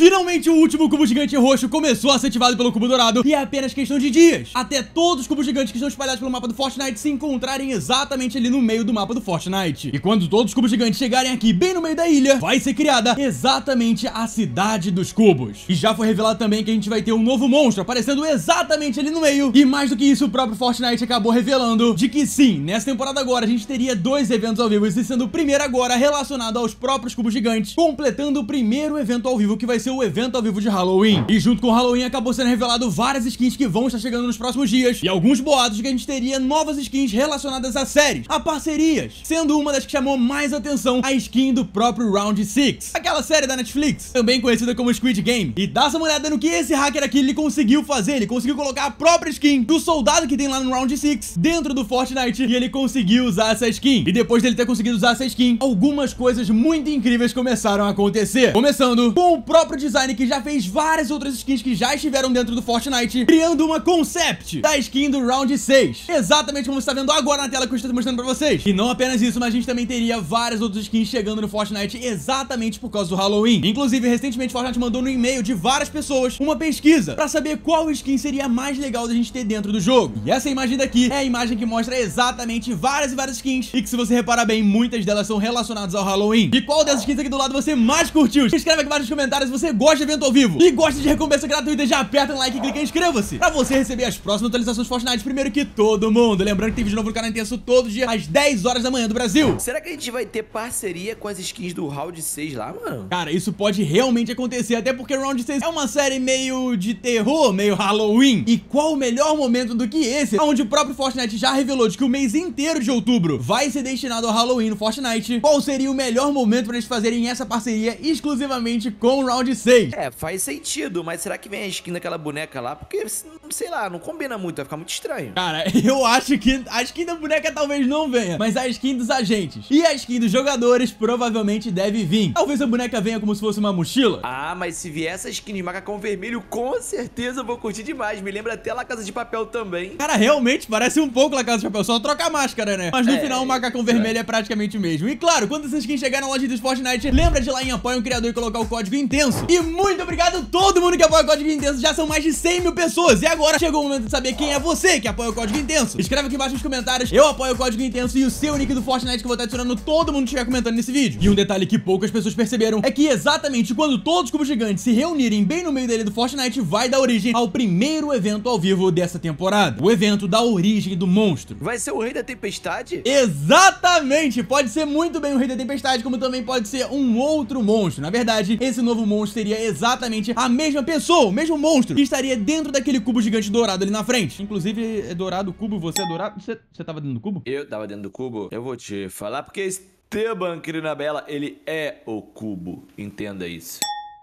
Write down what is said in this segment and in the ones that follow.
Finalmente o último cubo gigante roxo começou a ser ativado pelo cubo dourado e é apenas questão de dias até todos os cubos gigantes que estão espalhados pelo mapa do Fortnite se encontrarem exatamente ali no meio do mapa do Fortnite. E quando todos os cubos gigantes chegarem aqui bem no meio da ilha, vai ser criada exatamente a cidade dos cubos. E já foi revelado também que a gente vai ter um novo monstro aparecendo exatamente ali no meio. E mais do que isso, o próprio Fortnite acabou revelando de que sim, nessa temporada agora a gente teria 2 eventos ao vivo, e sendo o primeiro agora relacionado aos próprios cubos gigantes, completando o primeiro evento ao vivo, que vai ser o evento ao vivo de Halloween. E junto com o Halloween acabou sendo revelado várias skins que vão estar chegando nos próximos dias, e alguns boatos de que a gente teria novas skins relacionadas a séries, a parcerias, sendo uma das que chamou mais atenção a skin do próprio Round 6, aquela série da Netflix, também conhecida como Squid Game. E dá essa uma olhada no que esse hacker aqui ele conseguiu fazer. Ele conseguiu colocar a própria skin do soldado que tem lá no Round 6 dentro do Fortnite, e ele conseguiu usar essa skin. E depois dele ter conseguido usar essa skin, algumas coisas muito incríveis começaram a acontecer, começando com o próprio design que já fez várias outras skins que já estiveram dentro do Fortnite, criando uma concept da skin do Round 6, exatamente como você está vendo agora na tela que eu estou mostrando pra vocês. E não apenas isso, mas a gente também teria várias outras skins chegando no Fortnite exatamente por causa do Halloween. Inclusive, recentemente o Fortnite mandou no e-mail de várias pessoas uma pesquisa pra saber qual skin seria mais legal da gente ter dentro do jogo. E essa imagem daqui é a imagem que mostra exatamente várias e várias skins, e que, se você reparar bem, muitas delas são relacionadas ao Halloween. E qual dessas skins aqui do lado você mais curtiu? Escreve aqui embaixo nos comentários se você gosta de evento ao vivo e gosta de recompensa gratuita. Já aperta no like e clica em inscreva-se pra você receber as próximas atualizações Fortnite primeiro que todo mundo. Lembrando que tem vídeo novo no canal Intenso todo dia às 10 horas da manhã do Brasil. Será que a gente vai ter parceria com as skins do Round 6 lá, mano? Cara, isso pode realmente acontecer, até porque Round 6 é uma série meio de terror, meio Halloween. E qual o melhor momento do que esse, onde o próprio Fortnite já revelou de que o mês inteiro de outubro vai ser destinado ao Halloween no Fortnite? Qual seria o melhor momento pra eles fazerem essa parceria exclusivamente com o Round 6? É, faz sentido, mas será que vem a skin daquela boneca lá? Porque, sei lá, não combina muito, vai ficar muito estranho. Cara, eu acho que a skin da boneca talvez não venha, mas a skin dos agentes e a skin dos jogadores provavelmente deve vir. Talvez a boneca venha como se fosse uma mochila. Ah, mas se vier essa skin de macacão vermelho, com certeza eu vou curtir demais. Me lembra até La Casa de Papel também. Cara, realmente parece um pouco La Casa de Papel, só troca a máscara, né? Mas no final o macacão vermelho é praticamente o mesmo. E claro, quando essa skin chegar na loja do Fortnite, lembra de ir lá em Apoia um Criador e colocar o código Intenso. E muito obrigado a todo mundo que apoia o código Intenso, já são mais de 100 mil pessoas. E agora chegou o momento de saber quem é você que apoia o código Intenso. Escreve aqui embaixo nos comentários: eu apoio o código Intenso, e o seu nick do Fortnite, que eu vou estar adicionando todo mundo que estiver comentando nesse vídeo. E um detalhe que poucas pessoas perceberam é que exatamente quando todos os cubos gigantes se reunirem bem no meio dele do Fortnite, vai dar origem ao primeiro evento ao vivo dessa temporada, o evento da origem do monstro. Vai ser o Rei da Tempestade? Exatamente! Pode ser muito bem o Rei da Tempestade, como também pode ser um outro monstro. Na verdade, esse novo monstro seria exatamente a mesma pessoa, o mesmo monstro, que estaria dentro daquele cubo gigante dourado ali na frente. Inclusive, é dourado o cubo, você é dourado? Você tava dentro do cubo? Eu tava dentro do cubo? Eu vou te falar porque Esteban Bella, ele é o cubo. Entenda isso.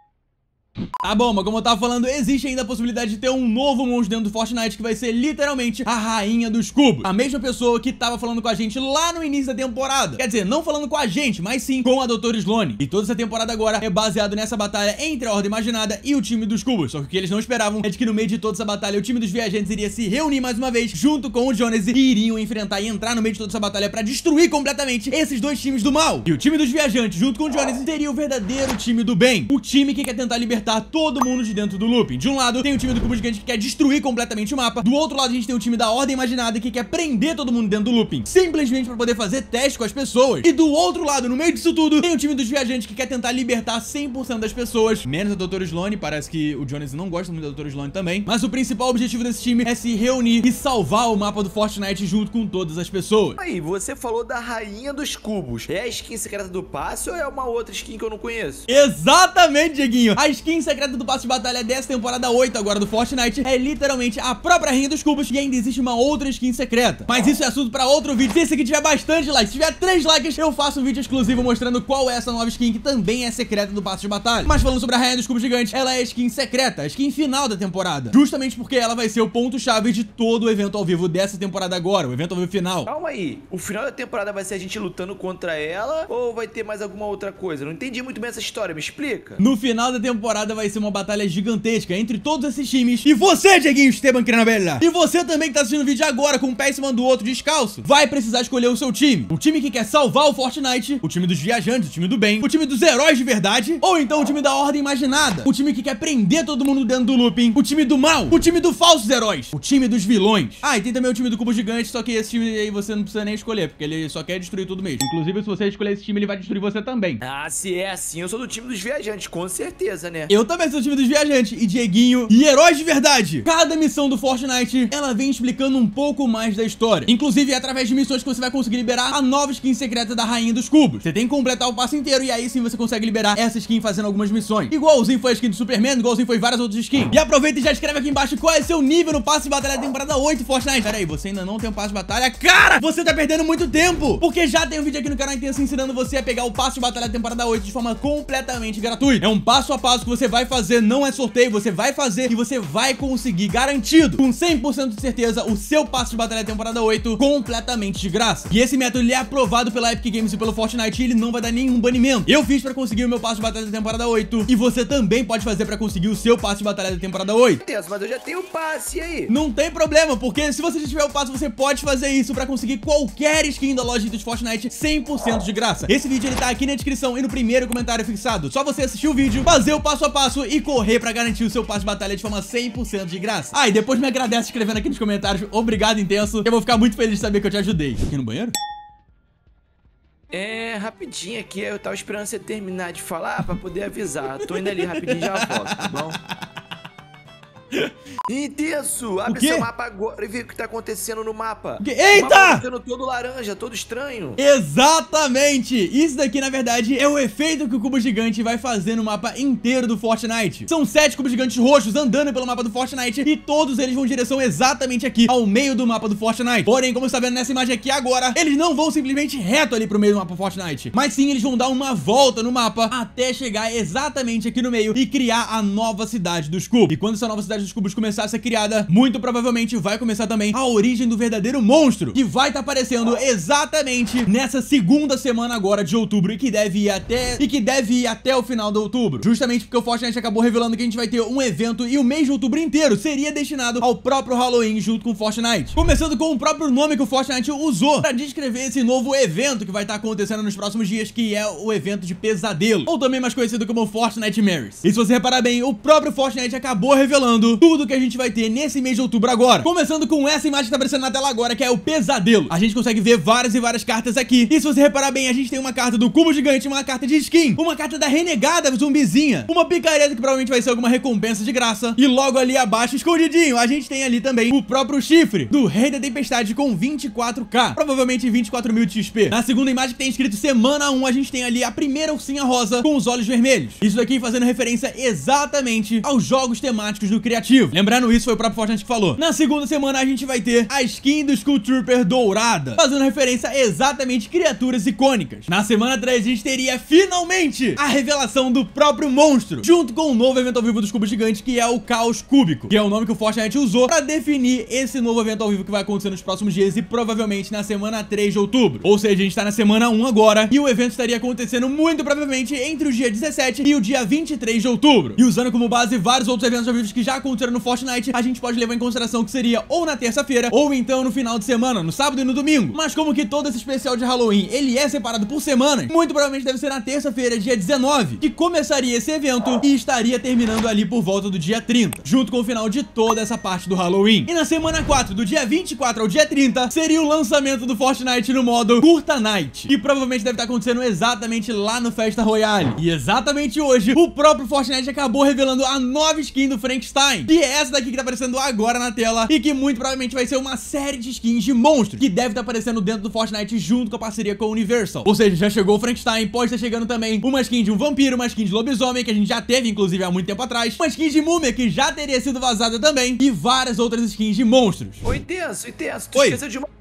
Ah, bom, mas como eu tava falando, existe ainda a possibilidade de ter um novo monstro dentro do Fortnite, que vai ser literalmente a Rainha dos Cubos. A mesma pessoa que tava falando com a gente lá no início da temporada. Quer dizer, não falando com a gente, mas sim com a Doutora Sloane. E toda essa temporada agora é baseado nessa batalha entre a Ordem Imaginada e o time dos Cubos. Só que o que eles não esperavam é de que no meio de toda essa batalha o time dos Viajantes iria se reunir mais uma vez junto com o Jonas e iriam enfrentar e entrar no meio de toda essa batalha pra destruir completamente esses dois times do mal. E o time dos Viajantes junto com o Jonas seria o verdadeiro time do bem, o time que quer tentar libertar todo mundo de dentro do looping. De um lado tem o time do Cubo Gigante que quer destruir completamente o mapa, do outro lado a gente tem o time da Ordem Imaginada que quer prender todo mundo dentro do looping, simplesmente pra poder fazer teste com as pessoas. E do outro lado, no meio disso tudo, tem o time dos Viajantes que quer tentar libertar 100% das pessoas, menos a Doutora Sloane. Parece que o Jonas não gosta muito da Doutora Sloane também, mas o principal objetivo desse time é se reunir e salvar o mapa do Fortnite junto com todas as pessoas. Aí, você falou da Rainha dos Cubos. É a skin secreta do passe ou é uma outra skin que eu não conheço? Exatamente, Dieguinho! A skin secreta do passe de batalha dessa temporada 8 agora do Fortnite é literalmente a própria Rainha dos Cubos, e ainda existe uma outra skin secreta. Mas isso é assunto pra outro vídeo. Se esse aqui tiver bastante likes, se tiver 3 likes, eu faço um vídeo exclusivo mostrando qual é essa nova skin que também é secreta do passe de batalha. Mas falando sobre a Rainha dos Cubos Gigantes, ela é a skin secreta, a skin final da temporada, justamente porque ela vai ser o ponto-chave de todo o evento ao vivo dessa temporada agora, o evento ao vivo final. Calma aí, o final da temporada vai ser a gente lutando contra ela ou vai ter mais alguma outra coisa? Não entendi muito bem essa história, me explica. No final da temporada temporada vai ser uma batalha gigantesca entre todos esses times. E você, Dieguinho Esteban Crinabella, e você também que tá assistindo o vídeo agora com um pé em cima do outro descalço, vai precisar escolher o seu time. O time que quer salvar o Fortnite, o time dos viajantes, o time do bem, o time dos heróis de verdade, ou então o time da Ordem Imaginada, o time que quer prender todo mundo dentro do looping, o time do mal, o time dos falsos heróis, o time dos vilões. Ah, e tem também o time do Cubo Gigante, só que esse time aí você não precisa nem escolher, porque ele só quer destruir tudo mesmo. Inclusive, se você escolher esse time, ele vai destruir você também. Ah, se é assim, eu sou do time dos viajantes, com certeza, né? Eu também sou do time dos viajantes, e Dieguinho, e heróis de verdade. Cada missão do Fortnite, ela vem explicando um pouco mais da história. Inclusive, é através de missões que você vai conseguir liberar a nova skin secreta da Rainha dos Cubos. Você tem que completar o passo inteiro, e aí sim você consegue liberar essa skin fazendo algumas missões. Igualzinho foi a skin do Superman, igualzinho foi várias outras skins. E aproveita e já escreve aqui embaixo qual é seu nível no passe de batalha da temporada 8 Fortnite. Pera aí, você ainda não tem um passe de batalha? Cara, você tá perdendo muito tempo, porque já tem um vídeo aqui no canal Intenso ensinando você a pegar o passe de batalha da temporada 8 de forma completamente gratuita. É um passo a passo que você vai fazer, não é sorteio, você vai fazer e você vai conseguir garantido, com 100% de certeza, o seu passe de batalha da temporada 8 completamente de graça. E esse método ele é aprovado pela Epic Games e pelo Fortnite e ele não vai dar nenhum banimento. Eu fiz pra conseguir o meu passe de batalha da temporada 8 e você também pode fazer pra conseguir o seu passe de batalha da temporada 8. Mas eu já tenho o passe, e aí? Não tem problema, porque se você já tiver o passe, você pode fazer isso pra conseguir qualquer skin da loja de Fortnite 100% de graça. Esse vídeo ele tá aqui na descrição e no primeiro comentário fixado. Só você assistir o vídeo, fazer o passo a passo e correr pra garantir o seu passe de batalha de forma 100% de graça. Ah, e depois me agradece escrevendo aqui nos comentários. Obrigado, Intenso. Eu vou ficar muito feliz de saber que eu te ajudei. Aqui no banheiro? É, rapidinho aqui, eu tava esperando você terminar de falar pra poder avisar. Tô indo ali rapidinho e já volto, tá bom? Intenso, abre seu mapa agora e vê o que tá acontecendo no mapa. Eita! O mapa tá ficando todo laranja, todo estranho. Exatamente! Isso daqui, na verdade, é o efeito que o cubo gigante vai fazer no mapa inteiro do Fortnite. São 7 cubos gigantes roxos andando pelo mapa do Fortnite e todos eles vão em direção exatamente aqui, ao meio do mapa do Fortnite. Porém, como você tá vendo nessa imagem aqui agora, eles não vão simplesmente reto ali pro meio do mapa do Fortnite, mas sim, eles vão dar uma volta no mapa até chegar exatamente aqui no meio e criar a nova cidade dos cubos. E quando essa nova cidade dos cubos começar a ser criada, muito provavelmente vai começar também a origem do verdadeiro monstro, que vai estar aparecendo exatamente nessa segunda semana agora de outubro e que deve ir até o final de outubro. Justamente porque o Fortnite acabou revelando que a gente vai ter um evento e o mês de outubro inteiro seria destinado ao próprio Halloween junto com o Fortnite. Começando com o próprio nome que o Fortnite usou para descrever esse novo evento que vai estar acontecendo nos próximos dias, que é o evento de pesadelo, ou também mais conhecido como Fortnite Marys. E se você reparar bem, o próprio Fortnite acabou revelando tudo que a gente vai ter nesse mês de outubro agora. Começando com essa imagem que tá aparecendo na tela agora, que é o pesadelo. A gente consegue ver várias e várias cartas aqui. E se você reparar bem, a gente tem uma carta do cubo gigante, uma carta de skin, uma carta da renegada zumbizinha, uma picareta que provavelmente vai ser alguma recompensa de graça. E logo ali abaixo, escondidinho, a gente tem ali também o próprio chifre do Rei da Tempestade com 24k, provavelmente 24.000 de XP. Na segunda imagem que tem escrito semana 1, a gente tem ali a primeira ursinha rosa com os olhos vermelhos. Isso daqui fazendo referência exatamente aos jogos temáticos do criativo. Lembrando isso, foi o próprio Fortnite que falou. Na segunda semana a gente vai ter a skin do Skull Trooper dourada, fazendo referência exatamente a criaturas icônicas. Na semana 3 a gente teria finalmente a revelação do próprio monstro, junto com o novo evento ao vivo dos cubos gigantes, que é o Caos Cúbico, que é o nome que o Fortnite usou para definir esse novo evento ao vivo que vai acontecer nos próximos dias e provavelmente na semana 3 de outubro. Ou seja, a gente tá na semana 1 agora e o evento estaria acontecendo muito provavelmente entre o dia 17 e o dia 23 de outubro. E usando como base vários outros eventos ao vivo que já aconteceram no Fortnite, a gente pode levar em consideração que seria ou na terça-feira ou então no final de semana, no sábado e no domingo. Mas como que todo esse especial de Halloween, ele é separado por semanas, muito provavelmente deve ser na terça-feira, dia 19, que começaria esse evento e estaria terminando ali por volta do dia 30, junto com o final de toda essa parte do Halloween. E na semana 4, do dia 24 ao dia 30, seria o lançamento do Fortnite no modo Curta Night, que provavelmente deve estar acontecendo exatamente lá no Festa Royale. E exatamente hoje, o próprio Fortnite acabou revelando a nova skin do Frankenstein, que é essa daqui que tá aparecendo agora na tela e que muito provavelmente vai ser uma série de skins de monstros que deve estar aparecendo dentro do Fortnite junto com a parceria com a Universal. Ou seja, já chegou o Frankenstein, pode estar chegando também uma skin de um vampiro, uma skin de lobisomem que a gente já teve inclusive há muito tempo atrás, uma skin de múmia que já teria sido vazada também e várias outras skins de monstros. Ô, Intenso, tu esqueceu de uma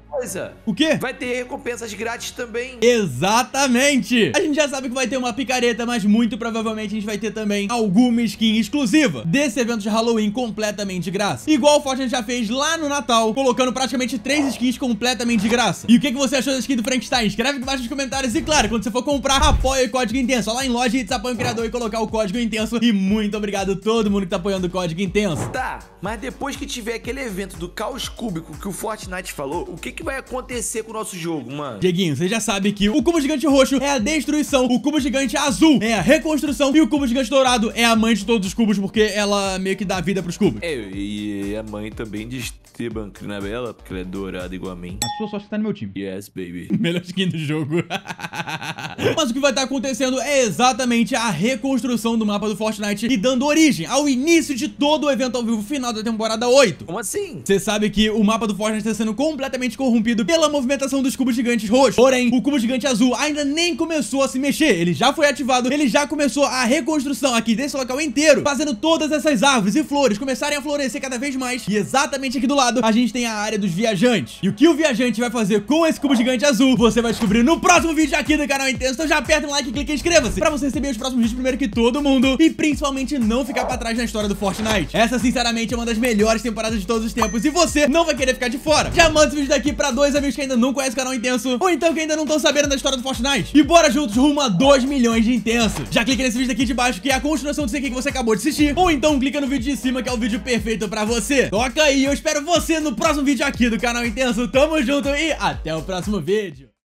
coisa. O quê? Vai ter recompensas grátis também. Exatamente! A gente já sabe que vai ter uma picareta, mas muito provavelmente a gente vai ter também alguma skin exclusiva desse evento de Halloween completamente de graça. Igual o Fortnite já fez lá no Natal, colocando praticamente 3 skins completamente de graça. E o que você achou da skin do Frankenstein? Escreve aqui embaixo nos comentários e claro, quando você for comprar, apoia o Código Intenso. Lá em loja, e apoia o criador e colocar o Código Intenso. E muito obrigado a todo mundo que tá apoiando o Código Intenso. Tá, mas depois que tiver aquele evento do caos cúbico que o Fortnite falou, o que vai acontecer com o nosso jogo, mano? Dieguinho, você já sabe que o cubo gigante roxo é a destruição, o cubo gigante azul é a reconstrução e o cubo gigante dourado é a mãe de todos os cubos, porque ela meio que dá vida pros cubos. E a mãe também de Esteban Crinabella, porque ela é dourada igual a mim. A sua sorte tá no meu time. Yes, baby. Melhor skin do jogo. Mas o que vai estar acontecendo é exatamente a reconstrução do mapa do Fortnite e dando origem ao início de todo o evento ao vivo final da temporada 8. Como assim? Você sabe que o mapa do Fortnite está sendo completamente corrompido pela movimentação dos cubos gigantes roxos. Porém, o cubo gigante azul ainda nem começou a se mexer. Ele já foi ativado, ele já começou a reconstrução aqui desse local inteiro, fazendo todas essas árvores e flores começarem a florescer cada vez mais. E exatamente aqui do lado, a gente tem a área dos viajantes. E o que o viajante vai fazer com esse cubo gigante azul, você vai descobrir no próximo vídeo aqui do canal Intenso. Então já aperta um like, clica e inscreva-se pra você receber os próximos vídeos primeiro que todo mundo e principalmente não ficar pra trás na história do Fortnite. Essa, sinceramente, é uma das melhores temporadas de todos os tempos e você não vai querer ficar de fora. Já manda esse vídeo daqui pra 2 amigos que ainda não conhecem o canal Intenso ou então que ainda não estão sabendo da história do Fortnite. E bora juntos rumo a 2 milhões de intensos. Já clica nesse vídeo aqui de baixo que é a continuação do CQ que você acabou de assistir ou então clica no vídeo de cima que é o vídeo perfeito pra você. Toca aí, eu espero você no próximo vídeo aqui do canal Intenso. Tamo junto e até o próximo vídeo.